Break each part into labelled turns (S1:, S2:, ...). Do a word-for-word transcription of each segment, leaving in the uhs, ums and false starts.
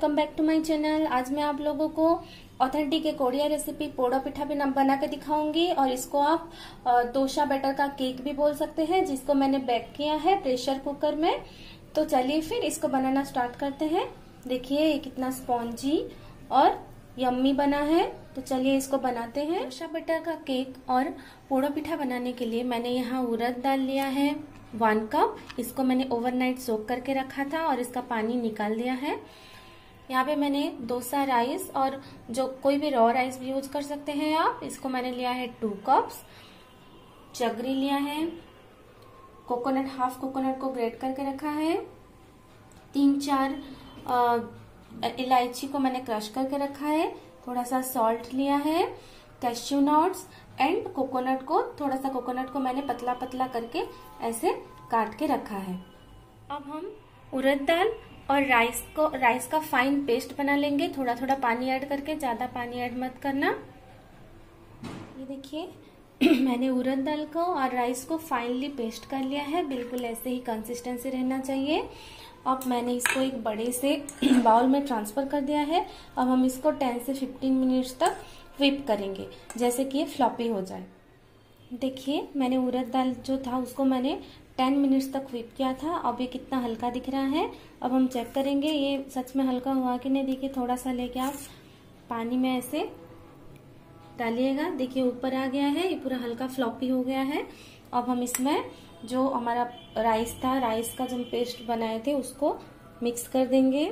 S1: Welcome back to my channel. आज मैं आप लोगों को ऑथेंटिक एक ओडिया रेसिपी पोड़ा पिठा भी बना के दिखाऊंगी और इसको आप दोशा बैटर का केक भी बोल सकते हैं, जिसको मैंने बेक किया है प्रेशर कुकर में। तो चलिए फिर इसको बनाना स्टार्ट करते हैं। देखिए ये कितना स्पॉन्जी और यम्मी बना है। तो चलिए इसको बनाते हैं। दोशा बैटर का केक और पोड़ा पिठा बनाने के लिए मैंने यहाँ उड़द दाल लिया है वन कप। इसको मैंने ओवरनाइट सोक करके रखा था और इसका पानी निकाल दिया है। यहाँ पे मैंने डोसा राइस और जो कोई भी रॉ राइस भी यूज कर सकते हैं आप। इसको मैंने लिया है टू कप्स। जगरी लिया है। कोकोनट हाफ कोकोनट को ग्रेट करके रखा है। तीन चार इलायची को मैंने क्रश करके रखा है। थोड़ा सा सॉल्ट लिया है। कैश्यू नट्स एंड कोकोनट को थोड़ा सा कोकोनट को मैंने पतला पतला करके ऐसे काट के रखा है। अब हम उड़द दाल और राइस को राइस का फाइन पेस्ट बना लेंगे, थोड़ा थोड़ा पानी ऐड करके, ज्यादा पानी ऐड मत करना। ये देखिए मैंने उड़द दाल को और राइस को फाइनली पेस्ट कर लिया है। बिल्कुल ऐसे ही कंसिस्टेंसी रहना चाहिए। अब मैंने इसको एक बड़े से बाउल में ट्रांसफर कर दिया है। अब हम इसको टेन से फिफ्टीन मिनट्स तक व्हिप करेंगे, जैसे कि ये फ्लॉपी हो जाए। देखिए मैंने उड़द दाल जो था उसको मैंने टेन मिनट्स तक व्हिप किया था। अब ये कितना हल्का दिख रहा है। अब हम चेक करेंगे ये सच में हल्का हुआ कि नहीं। देखिए थोड़ा सा लेके आप पानी में ऐसे डालिएगा। देखिए ऊपर आ गया है, ये पूरा हल्का फ्लॉपी हो गया है। अब हम इसमें जो हमारा राइस था, राइस का जो हम पेस्ट बनाए थे उसको मिक्स कर देंगे।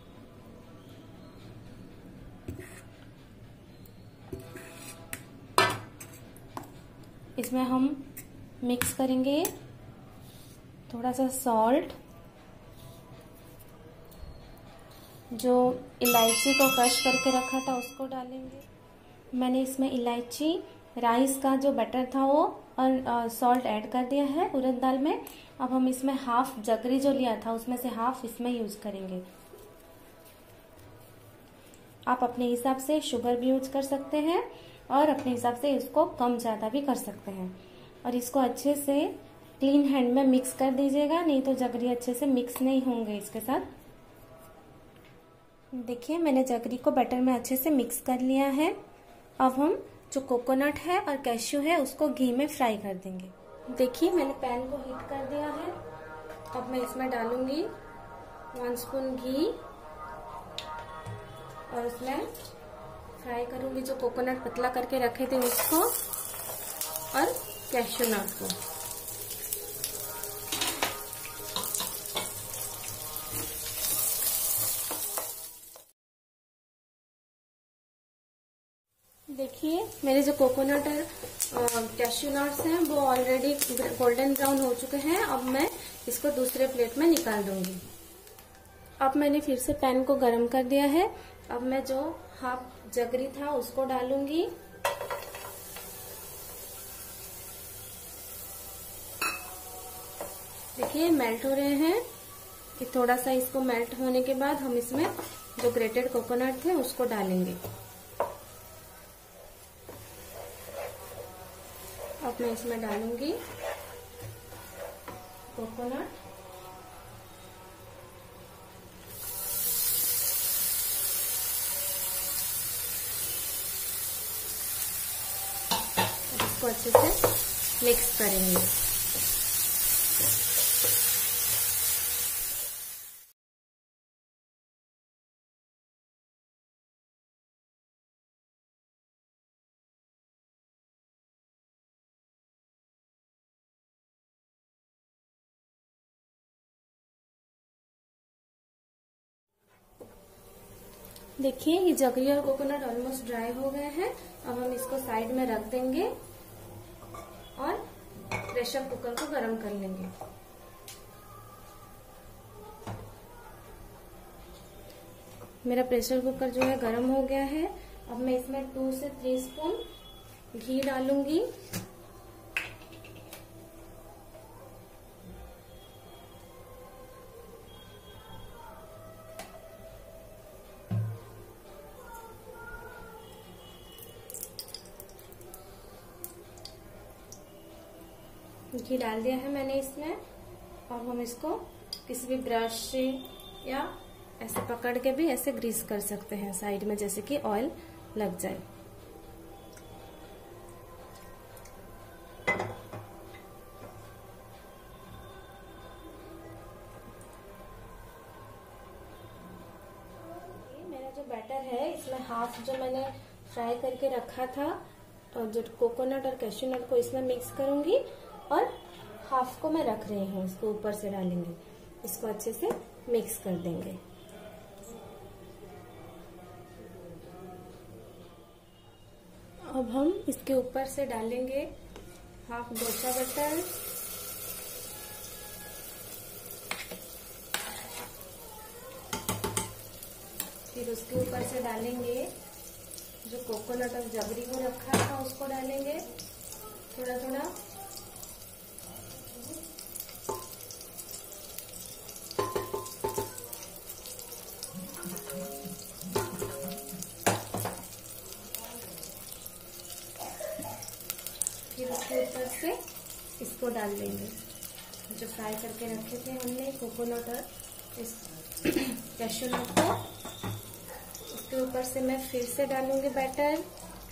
S1: इसमें हम मिक्स करेंगे थोड़ा सा सॉल्ट, जो इलायची को क्रश करके रखा था उसको डालेंगे। मैंने इसमें इलायची, राइस का जो बैटर था वो और सॉल्ट ऐड कर दिया है उड़द दाल में। अब हम इसमें हाफ जगरी जो लिया था उसमें से हाफ इसमें यूज करेंगे। आप अपने हिसाब से शुगर भी यूज कर सकते हैं और अपने हिसाब से इसको कम ज्यादा भी कर सकते हैं। और इसको अच्छे से क्लीन हैंड में मिक्स कर दीजिएगा, नहीं तो जगरी अच्छे से मिक्स नहीं होंगे इसके साथ। देखिए मैंने जगरी को बैटर में अच्छे से मिक्स कर लिया है। अब हम जो कोकोनट है और कैश्यू है उसको घी में फ्राई कर देंगे। देखिए मैंने पैन को हीट कर दिया है। अब मैं इसमें डालूंगी वन स्पून घी और उसमें फ्राई करूंगी जो कोकोनट पतला करके रखे थे उसको और कैश्यू नट को। देखिए मेरे जो कोकोनट और कैश्यू नट्स हैं वो ऑलरेडी गोल्डन ब्राउन हो चुके हैं। अब मैं इसको दूसरे प्लेट में निकाल दूंगी। अब मैंने फिर से पैन को गरम कर दिया है। अब मैं जो हाफ जगरी था उसको डालूंगी। देखिए मेल्ट हो रहे हैं। कि थोड़ा सा इसको मेल्ट होने के बाद हम इसमें जो ग्रेटेड कोकोनट थे उसको डालेंगे। अब मैं इसमें डालूंगी कोकोनट, इसको अच्छे से मिक्स करेंगे। देखिए ये जगरी और कोकोनट ऑलमोस्ट ड्राई हो गए हैं। अब हम इसको साइड में रख देंगे और प्रेशर कुकर को गरम कर लेंगे। मेरा प्रेशर कुकर जो है गरम हो गया है। अब मैं इसमें टू से थ्री स्पून घी डालूंगी। घी डाल दिया है मैंने इसमें। अब हम इसको किसी भी ब्रश से या ऐसे पकड़ के भी ऐसे ग्रीस कर सकते हैं साइड में, जैसे कि ऑयल लग जाए। मेरा जो बैटर है इसमें हाफ जो मैंने फ्राई करके रखा था और जो कोकोनट और कैश्यू नट को इसमें मिक्स करूंगी और हाफ को मैं रख रही हूँ, इसको ऊपर से डालेंगे। इसको अच्छे से मिक्स कर देंगे। अब हम इसके ऊपर से डालेंगे हाफ डोसा बटर, फिर उसके ऊपर से डालेंगे जो कोकोनट और जगरी को रखा था उसको डालेंगे थोड़ा थोड़ा। फिर उसके ऊपर से इसको डाल देंगे जो फ्राई करके रखे थे हमने कोकोनट और इस कैश्यू नट को। उसके ऊपर से मैं फिर से डालूंगी बैटर।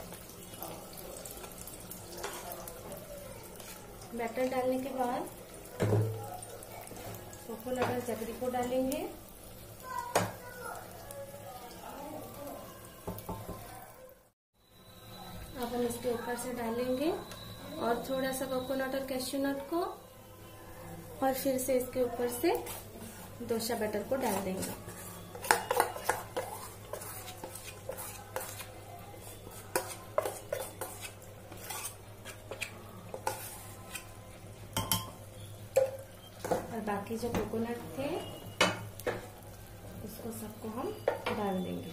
S1: बैटर डालने के बाद कोकोनट और जगरी को डालेंगे। अब हम इसके ऊपर से डालेंगे और थोड़ा सा कोकोनट और कैश्यू नट को, और फिर से इसके ऊपर से डोसा बैटर को डाल देंगे। और बाकी जो कोकोनट थे उसको सबको हम डाल देंगे।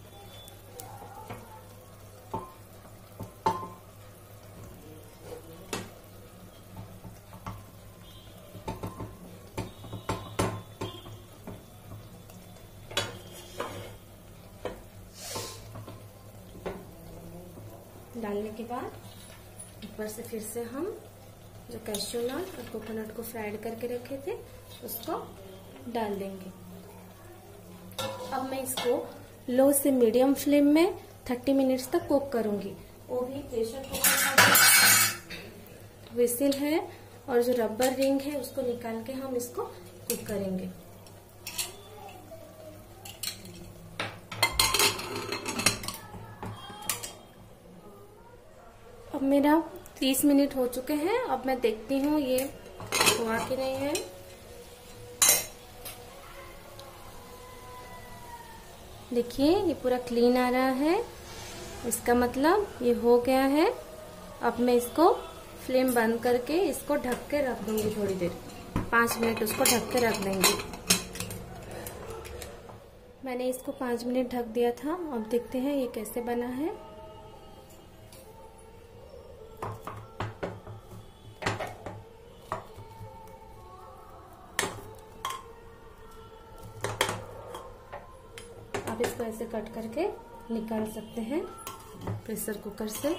S1: डालने के बाद ऊपर से फिर से हम जो कैश्यू नट और कोकोनट को फ्राइड करके रखे थे उसको डाल देंगे। अब मैं इसको लो से मीडियम फ्लेम में तीस मिनट्स तक कुक करूंगी। वो भी प्रेशर कुकर का विसिल है और जो रबर रिंग है उसको निकाल के हम इसको कुक करेंगे। अब मेरा तीस मिनट हो चुके हैं। अब मैं देखती हूँ ये हुआ कि नहीं है। देखिए ये पूरा क्लीन आ रहा है, इसका मतलब ये हो गया है। अब मैं इसको फ्लेम बंद करके इसको ढक के रख दूंगी थोड़ी देर, पाँच मिनट उसको ढक के रख देंगे। मैंने इसको पाँच मिनट ढक दिया था। अब देखते हैं ये कैसे बना है। आप इसको ऐसे कट करके निकाल सकते हैं प्रेशर कुकर से।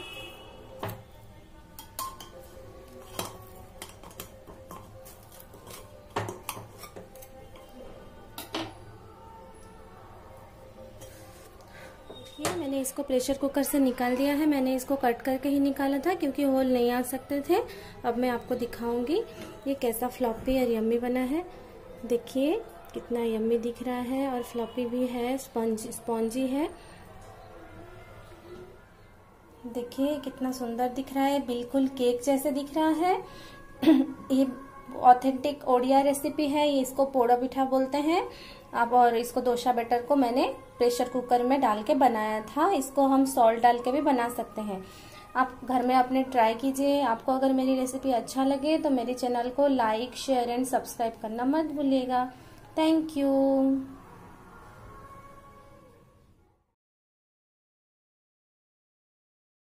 S1: ये मैंने इसको प्रेशर कुकर से निकाल दिया है। मैंने इसको कट करके ही निकाला था क्योंकि होल नहीं आ सकते थे। अब मैं आपको दिखाऊंगी ये कैसा फ्लॉपी और यम्मी बना है। देखिए कितना यम्मी दिख रहा है और फ्लॉपी भी है, स्पंज स्पॉन्जी है। देखिए कितना सुंदर दिख रहा है, बिल्कुल केक जैसे दिख रहा है। ये ऑथेंटिक ओडिया रेसिपी है, ये इसको पोड़ा पिठा बोलते हैं। अब और इसको डोसा बैटर को मैंने प्रेशर कुकर में डाल के बनाया था। इसको हम सॉल्ट डाल के भी बना सकते हैं। आप घर में अपने ट्राई कीजिए। आपको अगर मेरी रेसिपी अच्छा लगे तो मेरे चैनल को लाइक, शेयर एंड सब्सक्राइब करना मत भूलिएगा। Thank you.